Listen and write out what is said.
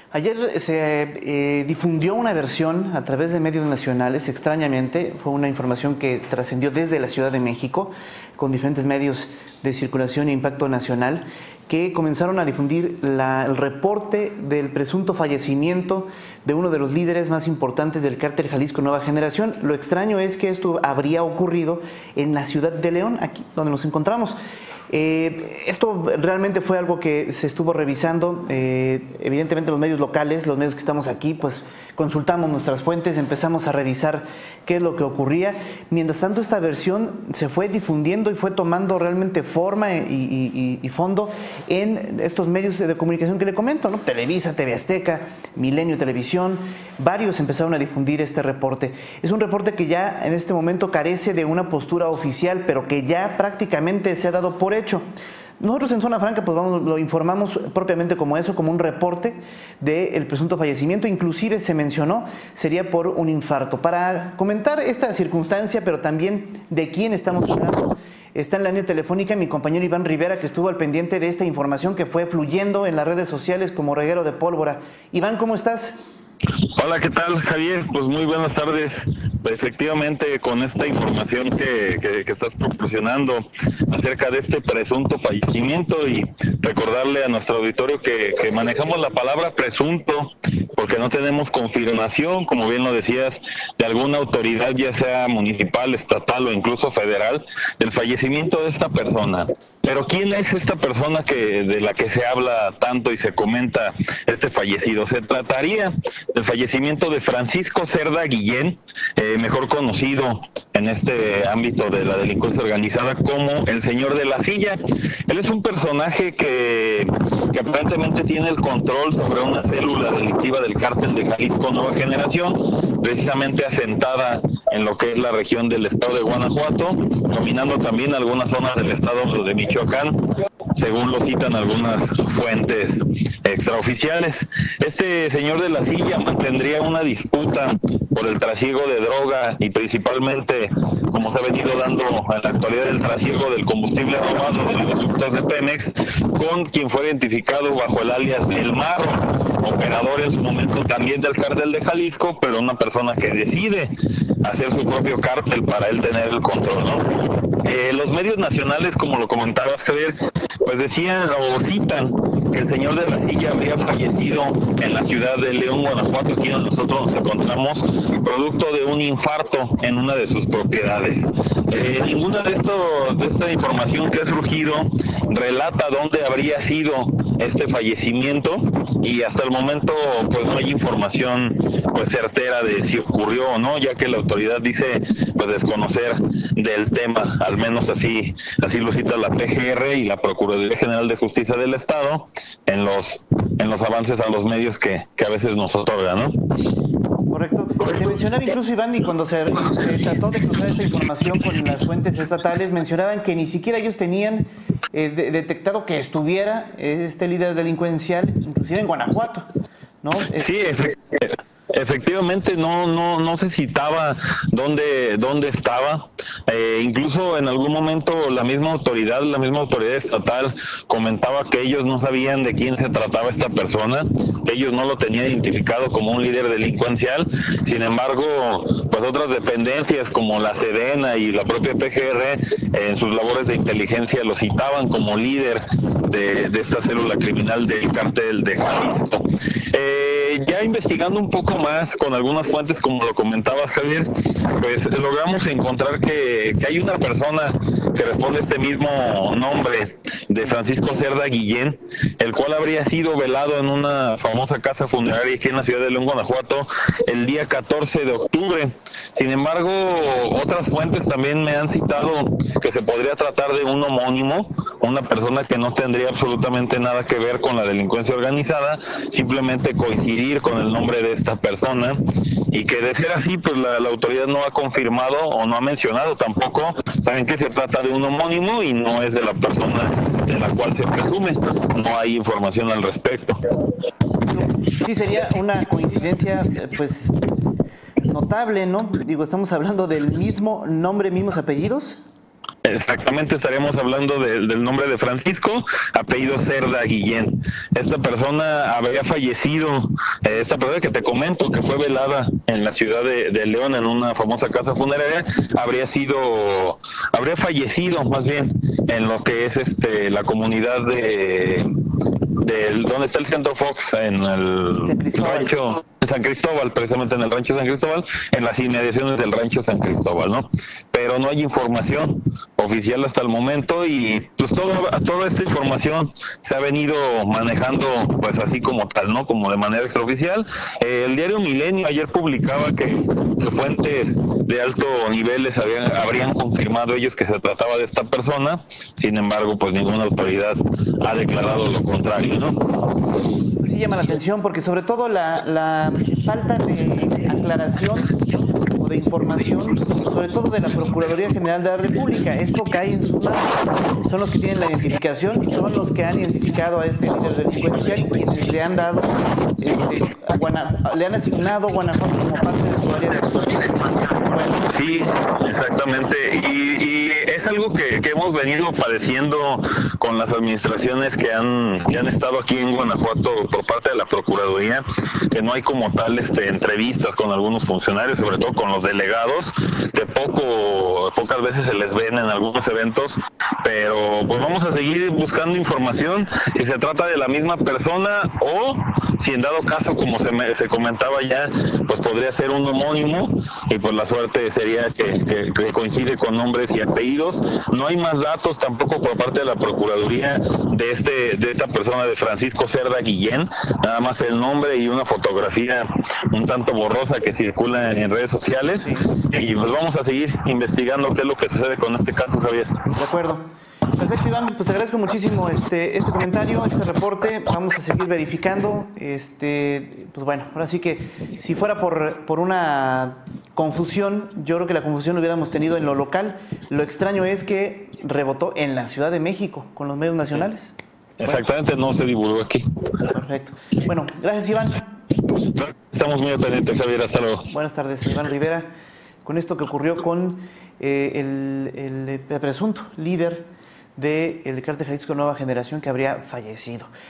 Ayer se difundió una versión a través de medios nacionales, extrañamente, fue una información que trascendió desde la Ciudad de México, con diferentes medios de circulación e impacto nacional, que comenzaron a difundir el reporte del presunto fallecimiento de uno de los líderes más importantes del cártel Jalisco Nueva Generación. Lo extraño es que esto habría ocurrido en la ciudad de León, aquí donde nos encontramos. Esto realmente fue algo que se estuvo revisando. Evidentemente los medios locales, los medios que estamos aquí, pues consultamos nuestras fuentes, empezamos a revisar qué es lo que ocurría. Mientras tanto, esta versión se fue difundiendo y fue tomando realmente forma y fondo en estos medios de comunicación que le comento, ¿no? Televisa, TV Azteca, Milenio Televisión, varios empezaron a difundir este reporte. Es un reporte que ya en este momento carece de una postura oficial, pero que ya prácticamente se ha dado por hecho. Nosotros en Zona Franca pues lo informamos propiamente como eso, como un reporte del presunto fallecimiento. Inclusive se mencionó, sería por un infarto. Para comentar esta circunstancia, pero también de quién estamos hablando, está en la línea telefónica mi compañero Iván Rivera, que estuvo al pendiente de esta información que fue fluyendo en las redes sociales como reguero de pólvora. Iván, ¿cómo estás? Hola, ¿qué tal, Javier? Pues muy buenas tardes. Efectivamente, con esta información que estás proporcionando acerca de este presunto fallecimiento, y recordarle a nuestro auditorio que manejamos la palabra presunto porque no tenemos confirmación, como bien lo decías, de alguna autoridad, ya sea municipal, estatal o incluso federal, del fallecimiento de esta persona. Pero ¿quién es esta persona de la que se habla tanto y se comenta este fallecido? Se trataría del fallecimiento de Francisco Cerda Guillén, mejor conocido en este ámbito de la delincuencia organizada como el Señor de la Silla. Él es un personaje que aparentemente tiene el control sobre una célula delictiva del cártel de Jalisco Nueva Generación, precisamente asentada en lo que es la región del estado de Guanajuato, dominando también algunas zonas del estado de Michoacán, según lo citan algunas fuentes extraoficiales. Este Señor de la Silla mantendría una disputa por el trasiego de droga y principalmente, como se ha venido dando en la actualidad, el trasiego del combustible robado de los ductos de Pemex, con quien fue identificado bajo el alias El Marro, operador en su momento también del cártel de Jalisco, pero una persona que decide hacer su propio cártel para él tener el control, ¿no? Los medios nacionales, como lo comentabas, Javier, pues decían o citan que el Señor de la Silla habría fallecido en la ciudad de León, Guanajuato, aquí donde nosotros nos encontramos, producto de un infarto en una de sus propiedades. Ninguna de esta información que ha surgido relata dónde habría sido este fallecimiento, y hasta el momento pues no hay información pues certera de si ocurrió o no, ya que la autoridad dice pues desconocer del tema, al menos así lo cita la PGR y la Procuraduría General de Justicia del Estado en los avances a los medios que a veces nos otorgan, ¿no? Correcto. Se mencionaba incluso, Iván, y cuando se trató de cruzar esta información con las fuentes estatales, mencionaban que ni siquiera ellos tenían detectado que estuviera este líder delincuencial, inclusive en Guanajuato, ¿no? Sí, efectivamente no se citaba dónde estaba. Incluso en algún momento la misma autoridad estatal comentaba que ellos no sabían de quién se trataba esta persona, que ellos no lo tenían identificado como un líder delincuencial. Sin embargo, pues otras dependencias como la Sedena y la propia PGR en sus labores de inteligencia lo citaban como líder de esta célula criminal del cártel de Jalisco. Ya investigando un poco más con algunas fuentes, como lo comentabas, Javier, pues logramos encontrar que hay una persona que responde a este mismo nombre de Francisco Cerda Guillén, el cual habría sido velado en una famosa casa funeraria aquí en la ciudad de León, Guanajuato, el día 14 de octubre. Sin embargo, otras fuentes también me han citado que se podría tratar de un homónimo, una persona que no tendría absolutamente nada que ver con la delincuencia organizada, simplemente coincidir con el nombre de esta persona, y que de ser así, pues la autoridad no ha confirmado o no ha mencionado tampoco, saben que se trata de un homónimo y no es de la persona de la cual se presume. No hay información al respecto. Sí, sería una coincidencia pues notable, ¿no? Digo, estamos hablando del mismo nombre, mismos apellidos. Exactamente, estaríamos hablando del nombre de Francisco, apellido Cerda Guillén. Esta persona habría fallecido, esta persona que te comento, que fue velada en la ciudad de León, en una famosa casa funeraria, habría fallecido más bien en lo que es la comunidad donde está el Centro Fox, en el rancho San Cristóbal, precisamente en el rancho San Cristóbal, en las inmediaciones del rancho San Cristóbal, ¿no? Pero no hay información oficial hasta el momento y pues toda esta información se ha venido manejando pues así como tal, ¿no? Como de manera extraoficial. El diario Milenio ayer publicaba que fuentes de alto nivel habrían confirmado ellos que se trataba de esta persona, sin embargo pues ninguna autoridad ha declarado lo contrario, ¿no? Sí llama la atención porque sobre todo la falta de aclaración o de información, sobre todo de la Procuraduría General de la República. Esto cae en sus manos. Son los que tienen la identificación, son los que han identificado a este líder delincuencial y quienes le han dado, le han asignado Guanajuato como parte de su área de actuación. Bueno. Sí, exactamente. Y es algo que hemos venido padeciendo con las administraciones que han estado aquí en Guanajuato por parte de la Procuraduría, que no hay como tal entrevistas con algunos funcionarios, sobre todo con los delegados, que pocas veces se les ven en algunos eventos, pero pues vamos a seguir buscando información si se trata de la misma persona o si en dado caso, como se comentaba ya, pues podría ser un homónimo y pues la suerte sería que coincide con nombres y apellidos. No hay más datos tampoco por parte de la Procuraduría de esta persona, de Francisco Cerda Guillén, nada más el nombre y una fotografía un tanto borrosa que circula en redes sociales. Sí. Y pues vamos a seguir investigando qué es lo que sucede con este caso, Javier. De acuerdo. Perfecto, Iván, pues te agradezco muchísimo este comentario, este reporte. Vamos a seguir verificando. Pues bueno, ahora sí que si fuera por una confusión, yo creo que la confusión la hubiéramos tenido en lo local. Lo extraño es que rebotó en la Ciudad de México con los medios nacionales. Exactamente, bueno. No se divulgó aquí. Perfecto. Bueno, gracias, Iván. Estamos muy pendientes, Javier. Hasta luego. Buenas tardes, Iván Rivera. Con esto que ocurrió con el presunto líder del Cártel Jalisco Nueva Generación que habría fallecido.